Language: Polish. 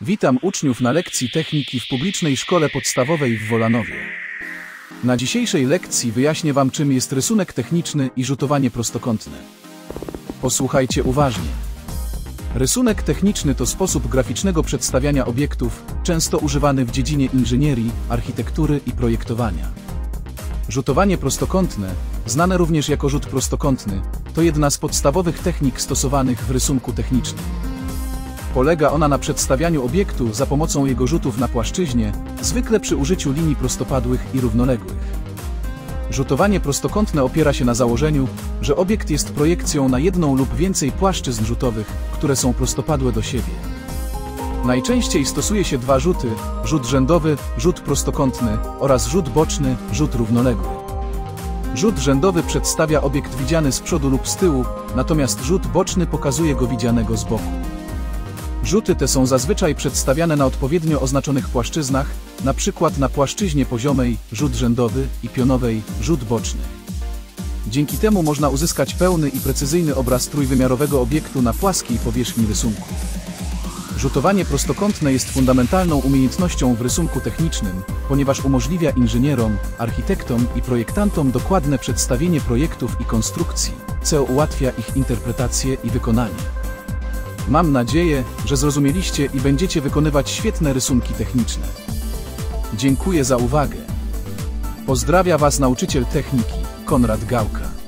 Witam uczniów na lekcji techniki w publicznej szkole podstawowej w Wolanowie. Na dzisiejszej lekcji wyjaśnię Wam, czym jest rysunek techniczny i rzutowanie prostokątne. Posłuchajcie uważnie. Rysunek techniczny to sposób graficznego przedstawiania obiektów, często używany w dziedzinie inżynierii, architektury i projektowania. Rzutowanie prostokątne, znane również jako rzut prostokątny, to jedna z podstawowych technik stosowanych w rysunku technicznym. Polega ona na przedstawianiu obiektu za pomocą jego rzutów na płaszczyźnie, zwykle przy użyciu linii prostopadłych i równoległych. Rzutowanie prostokątne opiera się na założeniu, że obiekt jest projekcją na jedną lub więcej płaszczyzn rzutowych, które są prostopadłe do siebie. Najczęściej stosuje się dwa rzuty: rzut rzędowy, rzut prostokątny oraz rzut boczny, rzut równoległy. Rzut rzędowy przedstawia obiekt widziany z przodu lub z tyłu, natomiast rzut boczny pokazuje go widzianego z boku. Rzuty te są zazwyczaj przedstawiane na odpowiednio oznaczonych płaszczyznach, np. na płaszczyźnie poziomej rzut rzędowy i pionowej rzut boczny. Dzięki temu można uzyskać pełny i precyzyjny obraz trójwymiarowego obiektu na płaskiej powierzchni rysunku. Rzutowanie prostokątne jest fundamentalną umiejętnością w rysunku technicznym, ponieważ umożliwia inżynierom, architektom i projektantom dokładne przedstawienie projektów i konstrukcji, co ułatwia ich interpretację i wykonanie. Mam nadzieję, że zrozumieliście i będziecie wykonywać świetne rysunki techniczne. Dziękuję za uwagę. Pozdrawia Was nauczyciel techniki, Konrad Gałka.